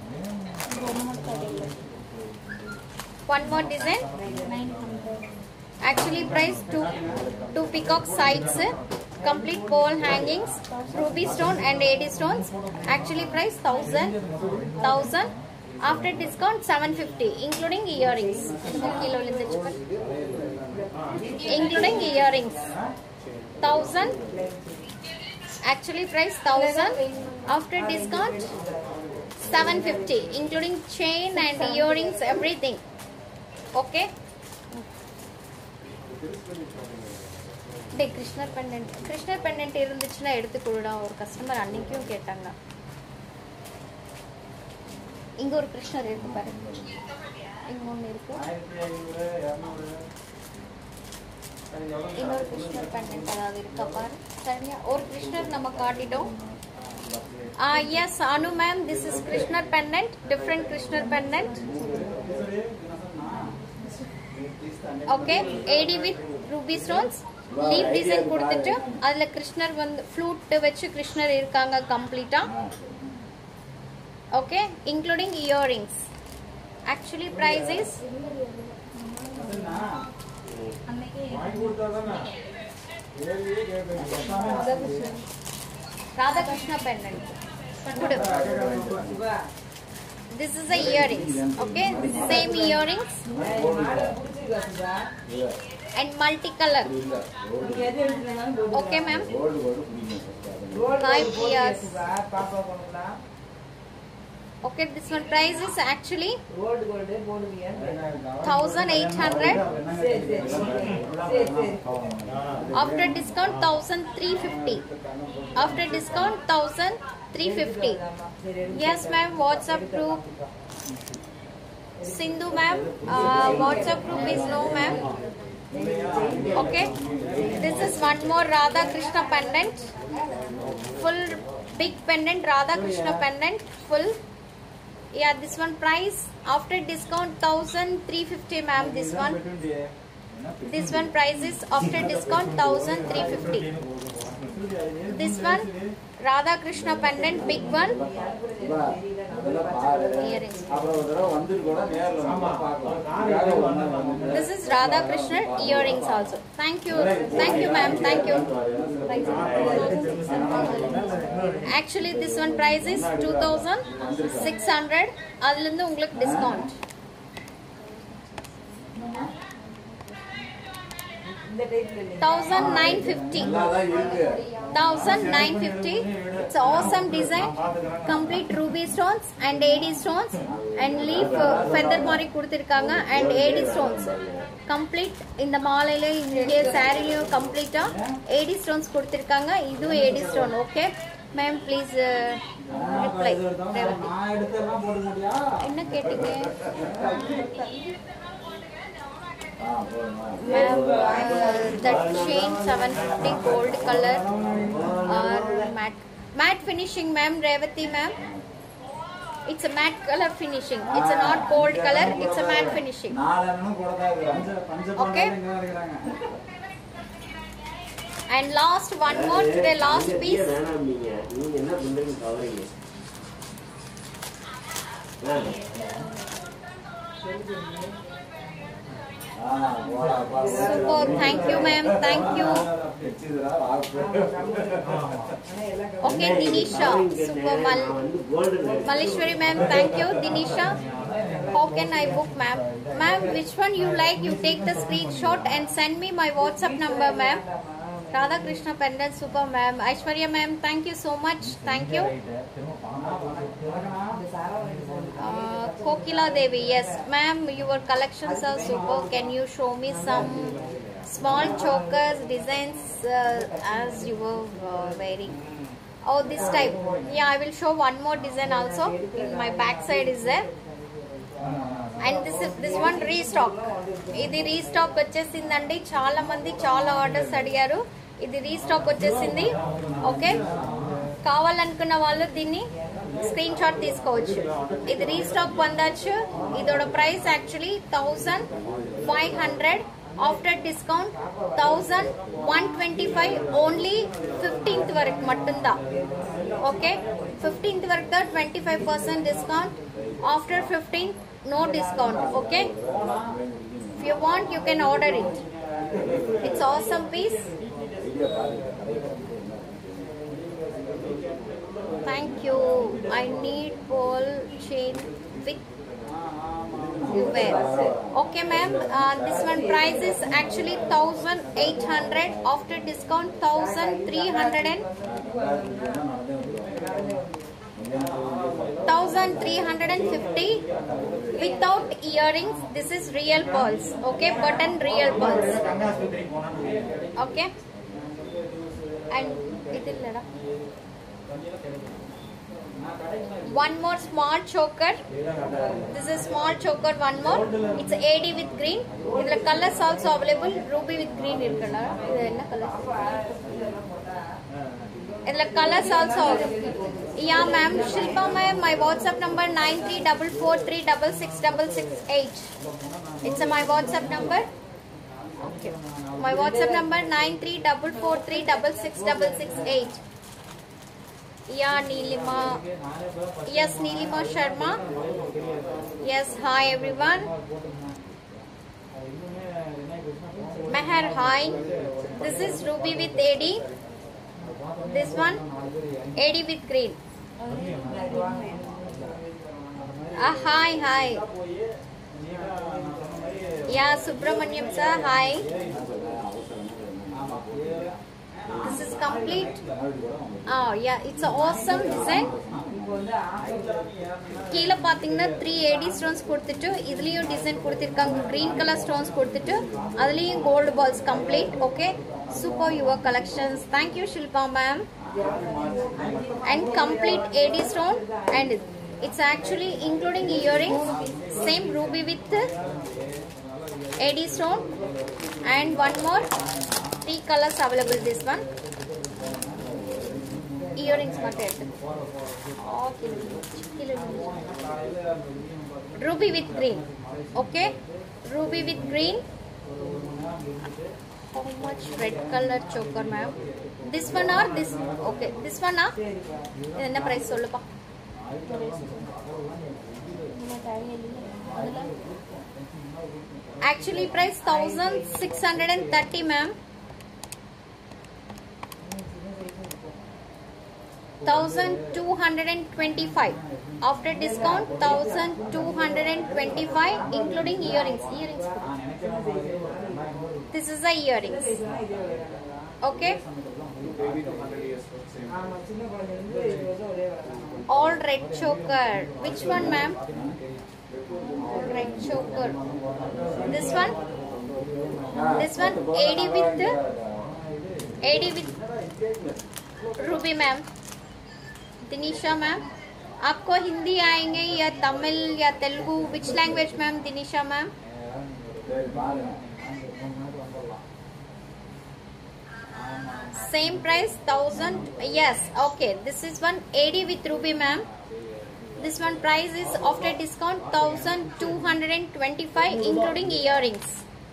one more design. 900. actually price 2 peacock sides, complete gold hangings, ruby stone and 80 stones. actually price 1,000. after discount 750 including earrings. including earrings 1,000. actually price 1,000. after discount 750 including chain and earrings, everything. okay, டே கிருஷ்ணர் pendant இருந்துச்சுன்னா எடுத்து கொடுடா. ஒரு customer அன்னைக்கும் கேட்டாங்க. இங்க ஒரு கிருஷ்ணர் இருக்கு பாரு, இங்க ஒன்று இருக்கு. இன்னொரு கிருஷ்ணர் பெண்டன்ட் அதாவது இருக்கா பாரு. சரியா, ஒரு கிருஷ்ணர் நம்ம காட்டிட்டோம். yes Anu ma'am, this is Krishna pendant, different Krishna pendant. okay, AD with ruby stones, leaf design கொடுத்துட்டு அதுல கிருஷ்ணர் வந்து flute வச்சு கிருஷ்ணர் இருக்காங்க கம்ப்ளீட்டா. okay, including earrings. actually price is Radha Krishna pendant. This is a earrings. okay, same earrings and multicolor. okay ma'am, 5 years. okay, this one price is actually 1,800. after discount 1,350. after discount 1,350. yes ma'am, WhatsApp group. Sindhu ma'am, WhatsApp group is no ma'am. okay, this is one more Radha Krishna pendant, full big pendant, Radha Krishna pendant full. yeah, this one price after discount 1,350 ma'am. this one price is after discount 1,350. this one Radha Krishna pendant, big one. earrings. this is Radha Krishna earrings also. thank you ma'am, thank you. actually this one price is 2,600. அதுல இருந்து உங்களுக்கு discount 1950. 1950. It's awesome design. Complete ruby stones and AD stones and leaf feather mari kuduthirukanga and AD stones. Complete in the malayile inge saree complete AD stones kuduthirukanga. Idu AD stone. Okay ma'am, please reply. நான் எடுத்தெல்லாம் போட முடியா? என்ன கேட்டீங்க ma'am? That chain 750 gold color or matte finishing ma'am. Revati ma'am, it's a matte color finishing. It's a not gold color, it's a matte finishing. Okay, and last one more today, last piece. Super, thank you ma'am, thank you. Okay, Dinisha, super. Malishwari ma'am, thank you. Dinisha, how can I book ma'am? Ma'am, which one you like, you take the screenshot and send me my WhatsApp number ma'am. Radha Krishna pendant, super ma'am. Aishwarya ma'am, thank you so much, thank you. Kokila Devi, yes ma'am, your collections are super. Can you show me some small chokers designs as you were wearing? Oh, this type. Yeah, I will show one more design also. In my back side is there. And this one restock. Idi restock vachesindandi, chaala mandi chaala orders adigaru. Idi restock vachesindi. Okay, కావాలనుకున్న వాళ్ళు దీన్ని screen shot తీసుకోవచ్చు. ఇది restock పొందొచ్చు. ఇదోడ price actually 1500, after discount 1125. Only 15th వరకు మట్టుందా. Okay, 15th వరకు 25% discount. After 15th no discount. Okay, if you want you can order it. It's awesome piece. Thank you. I need ball chain with wear. Okay ma'am, this one price is actually 1800, after discount 1350 without earrings. This is real pearls. Okay, button real pearls. Okay, and one more small choker. This is small choker, one more. It's AD with green. The colors also available. Ruby with green irukala. Idu enna color? The colors also available. Yeah ma'am, Shilpa ma'am, my WhatsApp number 9344366668. It's my WhatsApp number. Okay, my WhatsApp number 9344366668. Yeah, Neelima. Yes, Neelima Sharma. Yes, hi everyone. Meher, hi. This is Ruby with AD. This one, AD with green. Hi, hi. Yeah, Subramanyam sir, hi. This is complete. Oh yeah, it's an awesome design. கீழ பாத்தீங்கன்னா 3 AD stones கொடுத்துட்டு இதுலயும் design கொடுத்திருக்காங்க. green color stones கொடுத்துட்டு அதுலயும் gold balls complete. Okay, super your collections. Thank you Shilpa ma'am. And complete AD stone, and it's actually including earrings, same ruby with AD stone, and one more 3 colors available. This one earrings ruby with green. Okay, ruby with green. How much red color choker ma'am? This one or this? Okay, this one ah enna price sollupa. Actually price 1630 ma'am. 1225. After discount 1225 including earrings. This is the earrings. Okay. Baby to 100 years old, same. All red choker. Which one, ma'am? All red choker. This one? This one AD with Ruby, ma'am. Dinisha, ma'am. आपको हिंदी आएंगे या तमिल या Telugu? Which language, ma'am? Dinisha, ma'am. Same price, 1000. Yes, okay. This is one AD with Ruby, ma'am. This one price is after discount 1225 including earrings.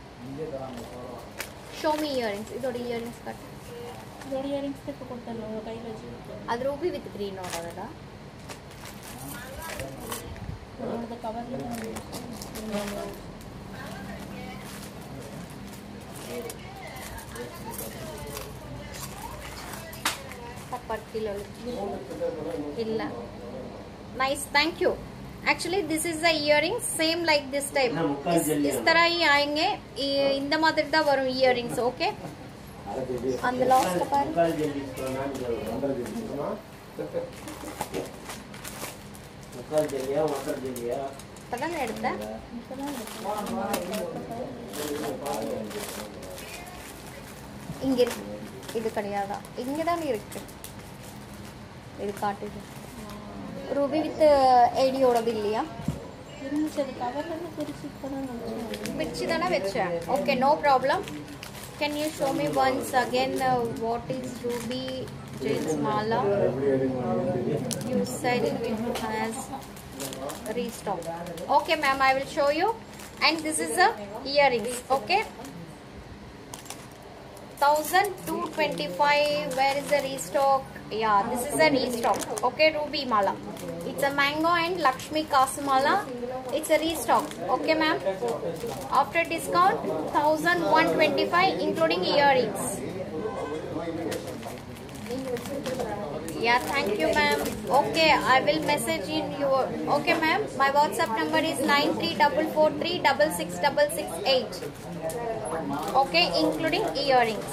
Show me earrings. Idoda earrings cut. இதோட earrings இப்போ கொடுத்துருவோம் கையில் வச்சு. அது Ruby with green ஓடதா? இதோட கவர்ல illa. Nice, thank you. Actually this is the earrings same like this type. इस तरह ही आएंगे, इंदा मात्र दा Varun earrings. Okay. And the last part. पता नहीं எடுத்த இங்க இருக்கு. இது கிடையாதா? இங்க தான் இருக்கு. இது காட்டுது. ரூபி வித் AD ஓடது இல்லையா? இருந்துச்சு அது கவர்ல பிரிச்சு இப்பதான் பிரிச்சு தான வெச்சேன். Okay, no problem. Can you show me once again what is Ruby Jewels Mala? You said it has restock. Okay, ma'am, I will show you. And this is the earrings. Okay. 1225. Where is the restock? Yeah, this is a restock. Okay, Ruby Mala. It's a mango and Lakshmi Kasumala. It's a restock. Okay, ma'am. After discount 1125 including earrings. Yeah, thank you, ma'am. Okay, I will message in your. Okay, ma'am. My WhatsApp number is 9344366668. Okay, including earrings.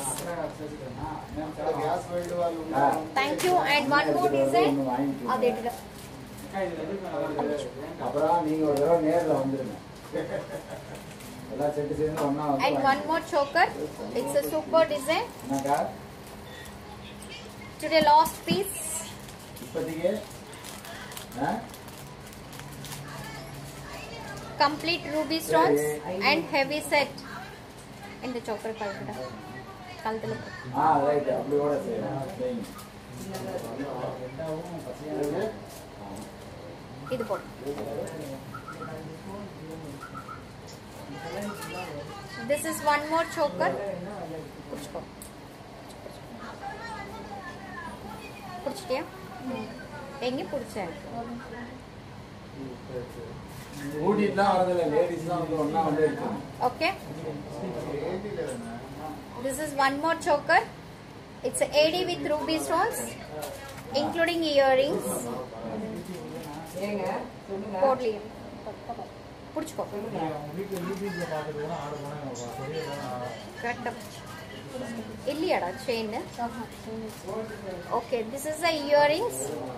Thank you. And one more design. And one more choker. It's a super design. Today last piece. Complete ruby stones and heavy set. In the choker kalkada. Kaltelu. Right. Idu pod. This is one more choker. Puchko. Puchtiya? Engi pudicha. Okay. This is one more choker. It's a AD with ruby stones, including earrings. Totally. Puchko. Correct. Illiyada chain. Okay, this is the earrings.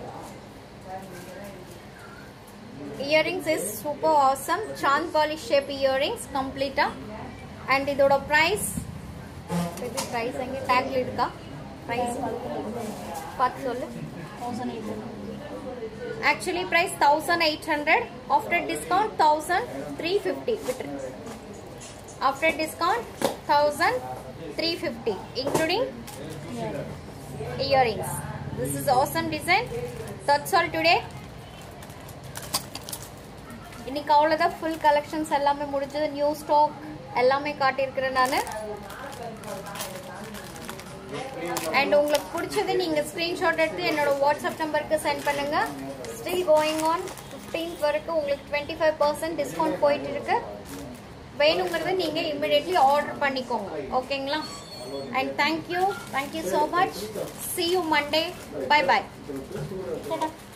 Earrings is super awesome. Chand polish shape earrings complete. And idoda price. Price ange tag lidka. Price. Path sollu. 1800. Actually price 1800. After discount 1350. After discount 1350 including earrings. This is awesome design. That's all today. இன்னைக்கு அவ்வளோதான். Full collections எல்லாமே முடிஞ்சது. New stock எல்லாமே காட்டியிருக்கிறேன் நான். And உங்களுக்கு பிடிச்சது நீங்கள் screenshot எடுத்து என்னோட வாட்ஸ்அப் நம்பருக்கு சென்ட் பண்ணுங்க. ஸ்டில் கோயிங் ஆன் 15th வரைக்கும் உங்களுக்கு 25% டிஸ்கவுண்ட் போயிட்டு இருக்கு. வேணுங்கிறது நீங்கள் இமிடியேட்லி ஆர்டர் பண்ணிக்கோங்க. ஓகேங்களா? and thank you so much. See you Monday. Bye bye.